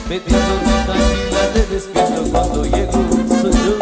Vete a dormir tranquila, te despierto cuando llego, soy yo.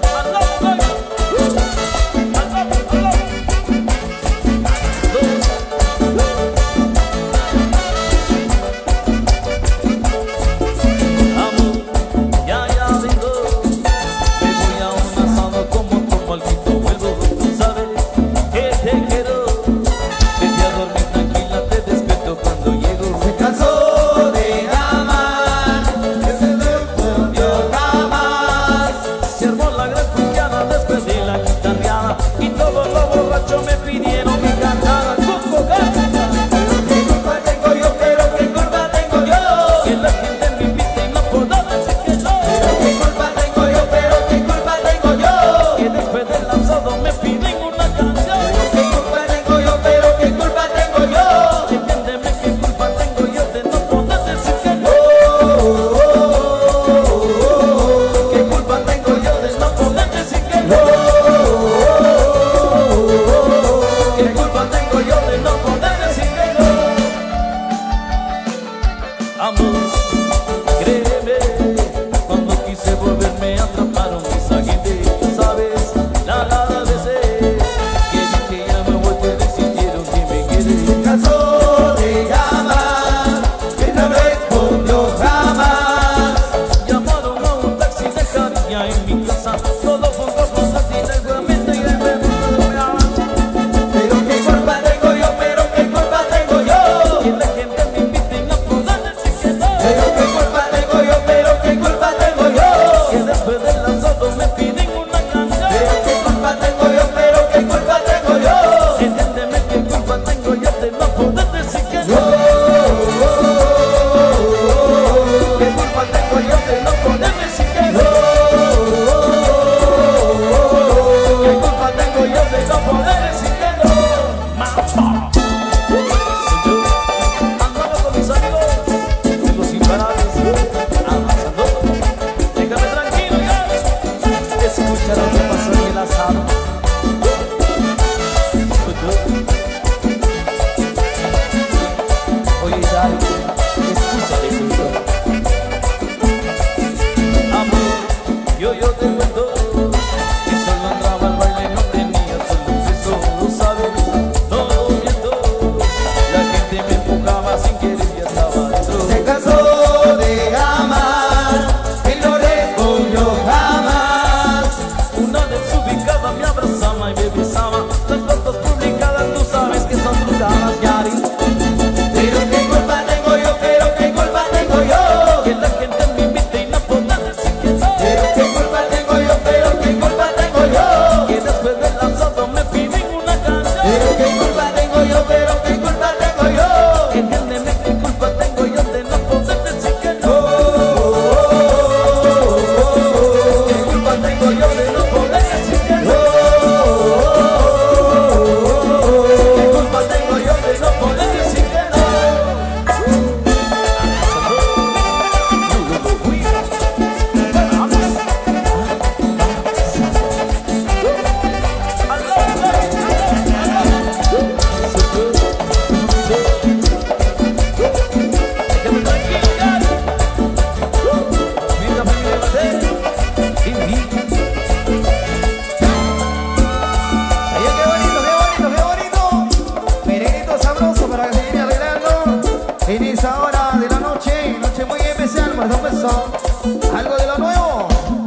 Algo de lo nuevo,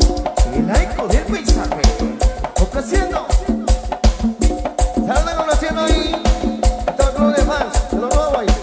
el eco del paisaje, ofreciendo, salgan conociendo ahí, todo el club de fans, de lo nuevo ahí.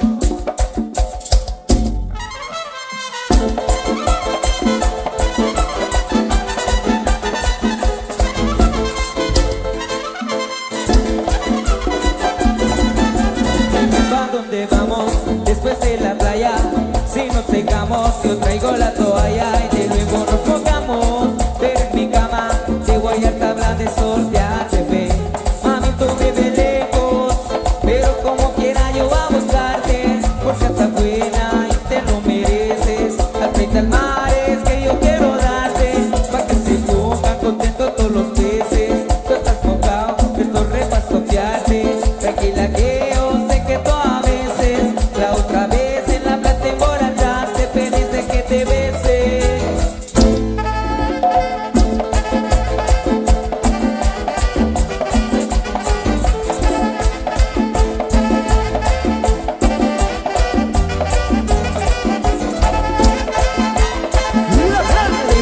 ¿A dónde vamos después de la playa? Si nos secamos, yo traigo la toalla y de luego nos mojamos. Pero en mi cama te voy a tabla de sortear, bebé. Mami, tú vives lejos, pero como quiera yo voy a buscarte, porque estás buena y te lo mereces. Al frente al mar es que yo quiero darte, pa' que se pongan contentos todos los peces. Tú estás mojado, esto re pa' sortearte. Tranquila que yo sé que tú a veces, la otra vez en la playa te emborrachaste, pediste que te vea.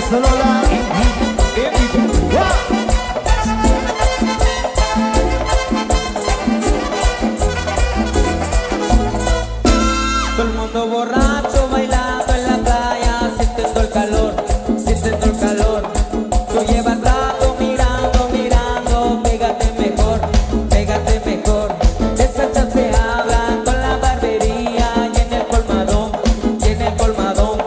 Solo la Todo el mundo borracho bailando en la playa, sintiendo el calor, sintiendo el calor. Tú llevas rato mirando, mirando, pégate mejor, pégate mejor. De esa chance hablan con la barbería y en el colmadón, y en el colmadón.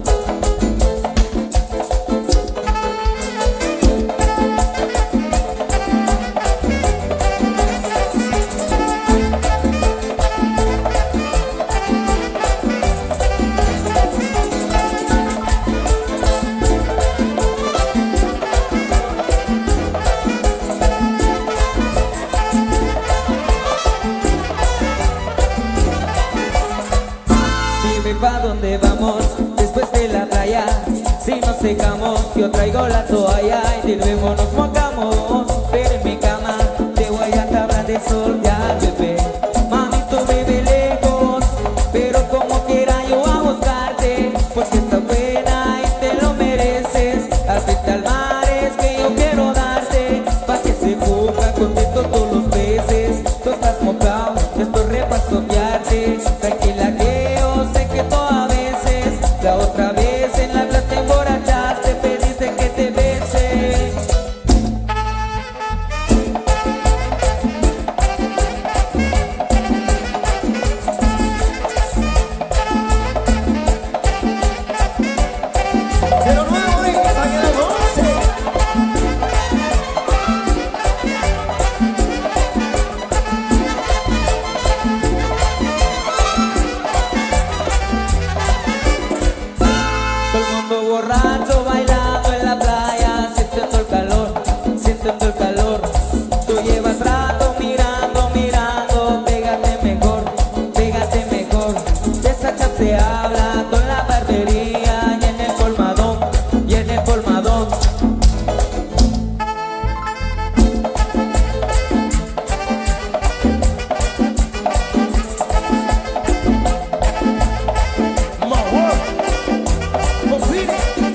Dime pa' dónde vamos después de la playa. Si nos secamos, yo traigo la toalla y de nuevo nos mojamos. Pero en mi cama te voy a tabla de sol ya, bebé. Mami, tú vive lejos, pero como quiera yo a buscarte, porque estás buena y te lo mereces. Acepta al mar es que yo quiero darte, pa' que se ponga contento todos los peces. Tú estás mojado, yo estoy re pa' soñarte. Tranquila que yo sé que tú a veces, la otra vez en la playa te emborrachaste, pediste que te bese. de lo nuevo, para que lo goce. Todo el mundo borracho bailando en la playa, sintiendo el calor, sintiendo el calor. Tú llevas rato mirando, mirando, pégate mejor, pégate mejor. De esa chat se habla con la barbería y en el colmadón, y en el colmadón. More work. More feeling.